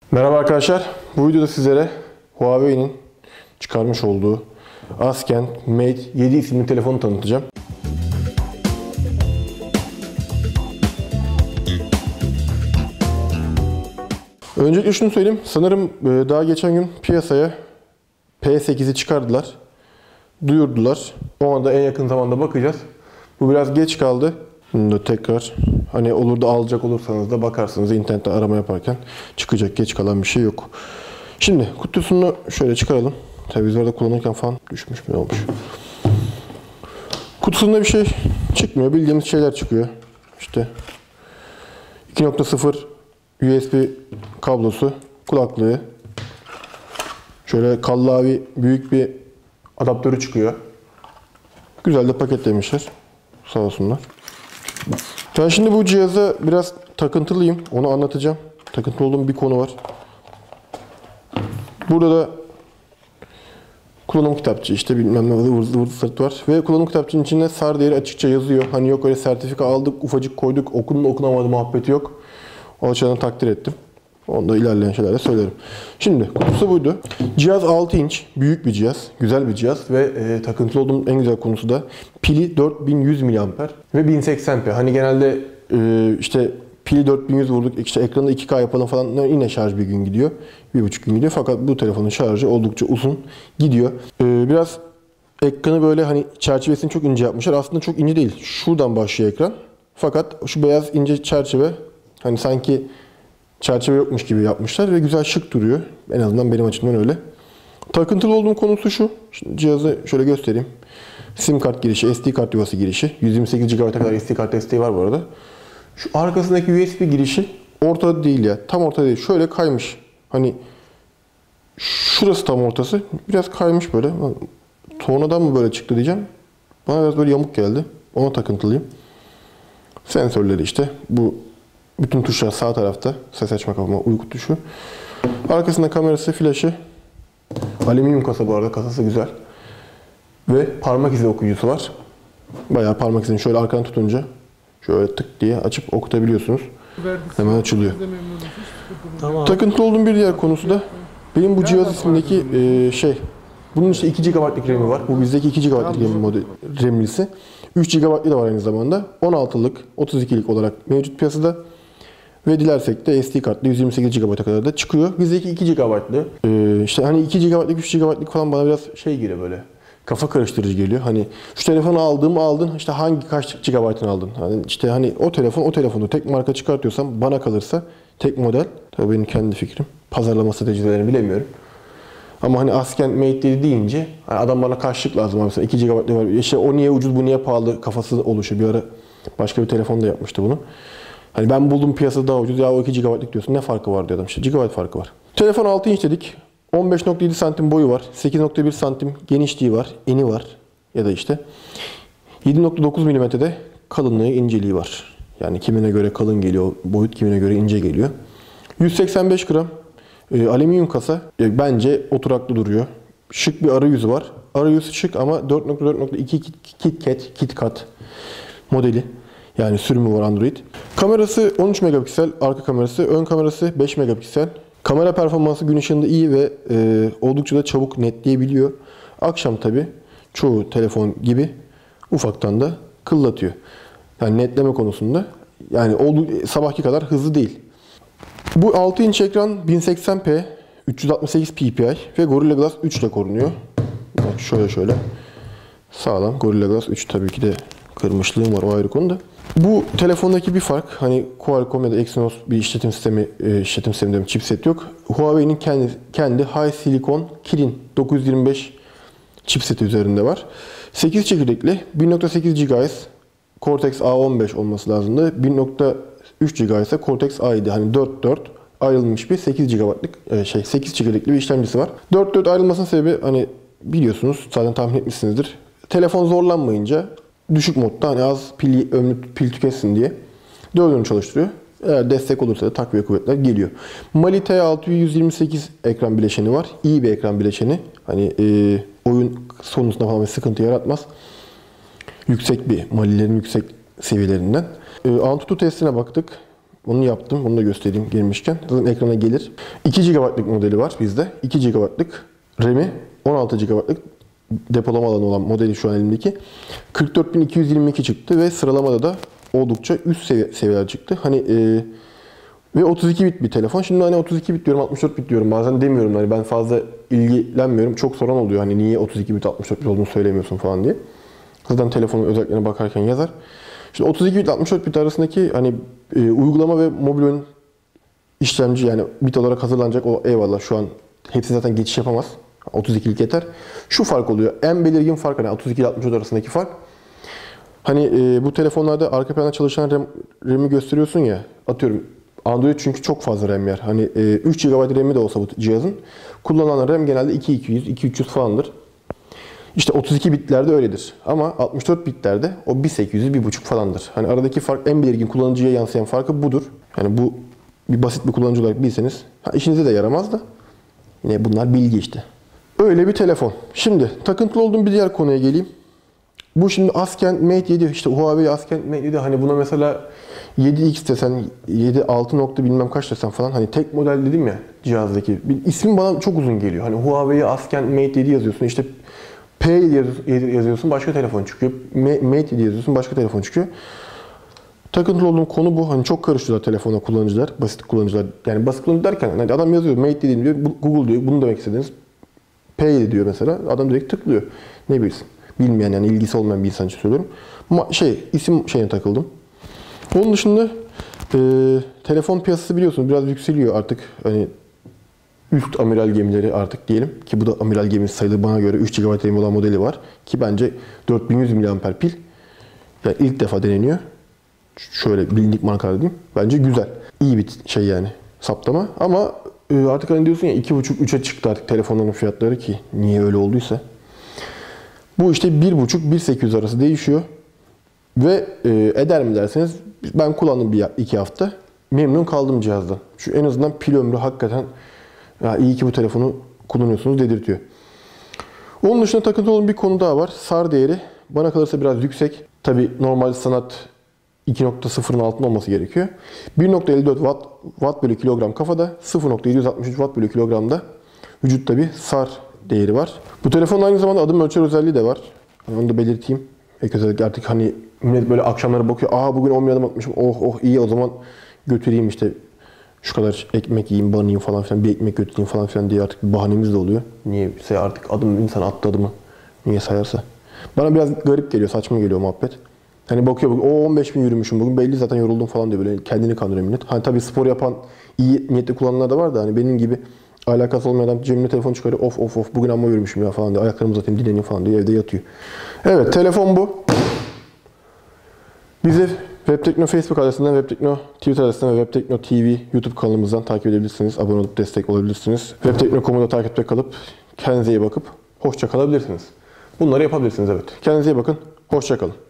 Merhaba arkadaşlar. Bu videoda sizlere Huawei'nin çıkarmış olduğu Asken Mate 7 isimli telefonu tanıtacağım. Öncelikle şunu söyleyeyim. Sanırım daha geçen gün piyasaya P8'i çıkardılar. Duyurdular. Ona da en yakın zamanda bakacağız. Bu biraz geç kaldı. Bunu da tekrar hani olur da alacak olursanız da bakarsınız internette arama yaparken çıkacak, geç kalan bir şey yok. Şimdi kutusunu şöyle çıkaralım. Televizörde kullanırken falan düşmüş mü olmuş. Kutusunda bir şey çıkmıyor. Bildiğimiz şeyler çıkıyor. İşte 2.0 USB kablosu, kulaklığı. Şöyle kallavi büyük bir adaptörü çıkıyor. Güzel de paketlemişler. Sağ olsunlar. Ben şimdi bu cihaza biraz takıntılıyım. Onu anlatacağım. Takıntılı olduğum bir konu var. Burada da kullanım kitapçığı işte bilmem ne ıvır zırt var. Ve kullanım kitapçığının içinde SAR değeri açıkça yazıyor. Hani yok öyle sertifika aldık, ufacık koyduk, okundu okunamadı muhabbeti yok. O açıdan takdir ettim. Onu da ilerleyen şeylerle söylerim. Şimdi kutusu buydu. Cihaz 6 inç. Büyük bir cihaz. Güzel bir cihaz. Ve takıntılı olduğum en güzel konusu da pili 4100 mAh ve 1080p. Hani genelde işte pili 4100 vurduk, işte ekranı 2K yapalım falan, yine şarj bir gün gidiyor. 1,5 gün gidiyor. Fakat bu telefonun şarjı oldukça uzun gidiyor. Biraz ekranı böyle hani çerçevesini çok ince yapmışlar. Aslında çok ince değil. Şuradan başlıyor ekran. Fakat şu beyaz ince çerçeve hani sanki çerçeve yokmuş gibi yapmışlar ve güzel şık duruyor. En azından benim açımdan öyle. Takıntılı olduğum konusu şu. Şimdi cihazı şöyle göstereyim. SIM kart girişi, SD kart yuvası girişi. 128 GB'a kadar SD kart desteği var bu arada. Şu arkasındaki USB girişi ortada değil ya. Tam ortada değil. Şöyle kaymış. Hani şurası tam ortası. Biraz kaymış böyle. Tornadan mı böyle çıktı diyeceğim. Bana biraz böyle yamuk geldi. Ona takıntılıyım. Sensörleri işte. Bu bütün tuşlar sağ tarafta. Ses açma, kapama, uyku tuşu. Arkasında kamerası, flaşı. Alüminyum kasa bu arada. Kasası güzel. Ve parmak izi okuyucusu var. Bayağı parmak izini şöyle arkadan tutunca şöyle tık diye açıp okutabiliyorsunuz. Hemen açılıyor. Tamam. Takıntı olduğum bir diğer konusu da benim bu cihaz ismindeki bunun işte 2 GB'lık RAM'i var. Bu bizdeki 2 GB'lık RAM'lisi. 3 GB'lı da var aynı zamanda. 16'lık, 32'lik olarak mevcut piyasada. Ve dilersek de SD kartlı 128 GB'a kadar da çıkıyor. Bizdeki 2 GB'lı. İşte hani 2 GB'lık, 3 GB'lık falan bana biraz şey geliyor böyle. Kafa karıştırıcı geliyor. Hani şu telefonu aldın. İşte kaç GB'ını aldın? Hani işte hani o telefonu tek marka çıkartıyorsam bana kalırsa tek model. Tabii benim kendi fikrim. Pazarlama stratejilerini bilemiyorum. Ama hani Asken Mate 7 deyince hani adam bana kaçlık lazım abi. 2 GB var. İşte o niye ucuz, bu niye pahalı kafası oluşuyor. Bir ara başka bir telefon da yapmıştı bunu. Hani ben buldum piyasada daha ucuz. Ya o 2 GB'lık diyorsun. Ne farkı var diyor adam. İşte GB farkı var. Telefon 6 inç dedik. 15.7 santim boyu var. 8.1 santim genişliği var. Eni var. Ya da işte 7.9 mm'de kalınlığı, inceliği var. Yani kimine göre kalın geliyor. Boyut kimine göre ince geliyor. 185 gram. Alüminyum kasa. Bence oturaklı duruyor. Şık bir arayüzü var. Arayüzü şık ama 4.4.2 KitKat modeli. Yani sürümü var Android. Kamerası 13 megapiksel. Arka kamerası. Ön kamerası 5 megapiksel. Kamera performansı gün ışığında iyi ve oldukça da çabuk netleyebiliyor. Akşam tabi çoğu telefon gibi ufaktan da kıllatıyor. Yani netleme konusunda yani sabahki kadar hızlı değil. Bu 6 inç ekran 1080p, 368 ppi ve Gorilla Glass 3 ile korunuyor. Bak şöyle sağlam. Gorilla Glass 3 tabii ki de kırmışlığım var, o ayrı konu da. Bu telefondaki bir fark, hani Qualcomm ya da Exynos bir işletim sistemi chipset yok. Huawei'nin kendi High Silicon Kirin 925 chipseti üzerinde var. 8 çekirdekli 1.8 GHz Cortex A15 olması lazımdı. 1.3 GHz ise Cortex A7, hani 4 ayrılmış bir 8 GB'lık 8 çekirdekli bir işlemcisi var. 4 ayrılmasının sebebi hani biliyorsunuz, zaten tahmin etmişsinizdir. Telefon zorlanmayınca düşük modda hani az pil tüketsin diye 4'ünü çalıştırıyor. Eğer destek olursa da takviye kuvvetler geliyor. Mali T6128 ekran bileşeni var. İyi bir ekran bileşeni. Hani oyun sonrasında falan bir sıkıntı yaratmaz. Yüksek bir Mali'lerin yüksek seviyelerinden. Antutu testine baktık. Onu yaptım. Onu da göstereyim gelmişken. Zaten ekrana gelir. 2 GB'lık modeli var bizde. 2 GB'lık RAM'i, 16 GB'lık depolama alanı olan modeli şu an elimdeki. 44.222 çıktı ve sıralamada da oldukça üst seviyeler çıktı. Hani ve 32 bit bir telefon. Şimdi hani 32 bit diyorum, 64 bit diyorum. Bazen demiyorum. Hani ben fazla ilgilenmiyorum. Çok soran oluyor. Hani niye 32 bit 64 bit olduğunu söylemiyorsun falan diye. Zaten telefonun özelliklerine bakarken yazar. Şimdi 32 bit 64 bit arasındaki hani uygulama ve mobil oyun işlemci, yani bit olarak hazırlanacak, o eyvallah, şu an hepsi zaten geçiş yapamaz. 32'lik yeter. Şu fark oluyor. En belirgin fark, hani 32 ile 64 arasındaki fark. Hani bu telefonlarda arka planda çalışan RAM'i gösteriyorsun ya. Atıyorum Android çünkü çok fazla RAM yer. Hani 3 GB RAM'i de olsa bu cihazın, kullanılan RAM genelde 2200, 2300 falandır. İşte 32 bitlerde öyledir. Ama 64 bitlerde o 1800, 1.5 falandır. Hani aradaki fark, en belirgin kullanıcıya yansıyan farkı budur. Yani bu bir basit bir kullanıcı olarak bilseniz işinize de yaramaz da yine bunlar bilgi işte. Öyle bir telefon. Şimdi takıntılı olduğum bir diğer konuya geleyim. Bu şimdi Asken Mate 7, işte Huawei Asken Mate 7, hani buna mesela 7X desen, 7 6 nokta bilmem kaç desen falan, hani tek model dedim ya cihazdaki. İsmi bana çok uzun geliyor. Hani Huawei Asken Mate 7 yazıyorsun, işte P7 yazıyorsun, başka telefon çıkıyor. Mate 7 yazıyorsun, başka telefon çıkıyor. Takıntılı olduğum konu bu. Hani çok karıştırıyorlar telefona kullanıcılar, basit kullanıcılar. Yani basit kullanıcı derken hani adam yazıyor Mate 7 diyor, Google diyor, bunu demek istediniz. P7 diyor mesela, adam direkt tıklıyor. Ne bilsin. Bilmeyen, yani ilgisi olmayan bir insan için söylüyorum. Ama isim şeyine takıldım. Onun dışında telefon piyasası biliyorsunuz biraz yükseliyor artık. Hani üst amiral gemileri artık diyelim ki bu da amiral gemisi sayılır bana göre. 3 GB RAM olan modeli var ki bence 4100 mAh pil. Yani ilk defa deneniyor. Şöyle bilindik markalar diyeyim. Bence güzel. İyi bir şey yani saptama. Ama artık hani diyorsun ya 2,5-3'e çıktı artık telefonların fiyatları, ki niye öyle olduysa. Bu işte 1,5-1,800 arası değişiyor. Ve eder mi derseniz, ben kullandım 1-2 hafta. Memnun kaldım cihazdan. Şu en azından pil ömrü hakikaten ya iyi ki bu telefonu kullanıyorsunuz dedirtiyor. Onun dışında takıntılı olduğum bir konu daha var. SAR değeri bana kalırsa biraz yüksek. Tabi normal standart 2.0'ın altında olması gerekiyor. 1.54 watt bölü kilogram kafada, 0.763 watt bölü kilogramda vücutta bir SAR değeri var. Bu telefonun aynı zamanda adım ölçer özelliği de var. Onu da belirteyim. Özellikle artık hani millet böyle akşamları bakıyor. Bugün 11 adım atmışım. Oh iyi, o zaman götüreyim işte şu kadar ekmek yiyeyim, banayım falan filan, bir ekmek götüreyim falan filan diye artık bir bahanemiz de oluyor. Niyeyse artık insan attı adımı. Niye sayarsa. Bana biraz garip geliyor, saçma geliyor muhabbet. Hani bakıyor, 15.000 yürümüşüm bugün, belli zaten yoruldum falan diye böyle kendini kandırıyor millet. Hani tabii spor yapan, iyi niyetli kullananlar da var da hani benim gibi alakası olmayan adam cebine telefon çıkarıyor. Of bugün amma yürümüşüm ya falan diye, ayaklarımı uzatayım dinleneyim falan diye evde yatıyor. Evet, telefon bu. Bizi Webtekno Facebook adresinden, Webtekno Twitter adresinden ve Webtekno TV YouTube kanalımızdan takip edebilirsiniz. Abone olup destek olabilirsiniz. Webtekno.com'u da takipte kalıp kendinize iyi bakıp hoşça kalabilirsiniz. Bunları yapabilirsiniz, evet. Kendinize iyi bakın. Hoşça kalın.